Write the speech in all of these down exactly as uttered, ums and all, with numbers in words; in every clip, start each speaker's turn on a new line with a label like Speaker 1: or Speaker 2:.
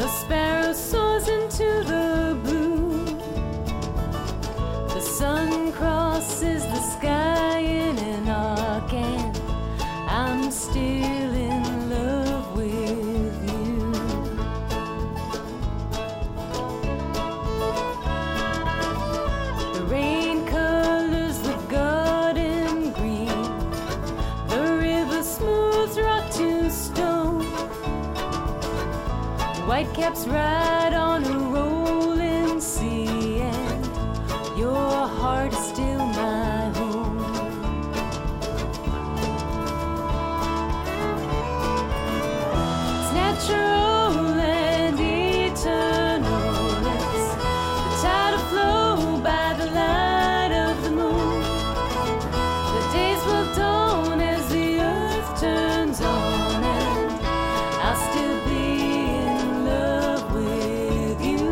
Speaker 1: The sparrow soars into the blue. The sun crosses the sky in an arc, and I'm still in love with you. The rain colors the garden green. The river smooths rock to stone. White caps ride on a rolling sea, and your heart is still my home. It's natural and eternal. It's the tidal flow by the light of the moon. The days will dawn as the earth turns on, and I'll still be in love with you.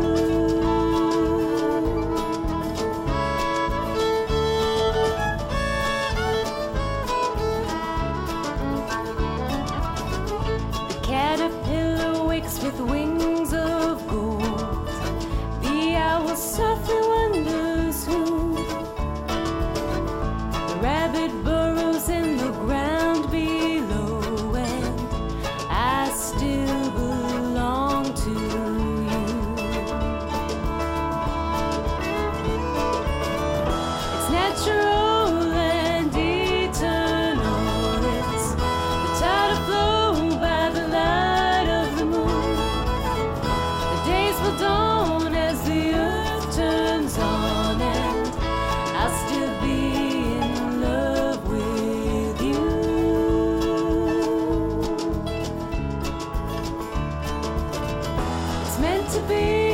Speaker 1: The caterpillar wakes with wings of gold. The owl softly wonders who. The rabbit burrows in the ground below, and I still belong to you. It's natural and eternal. It's the tidal flow by the light of the moon. The days will dawn as the earth turns on, and I'll still be in love with you. It's meant to be.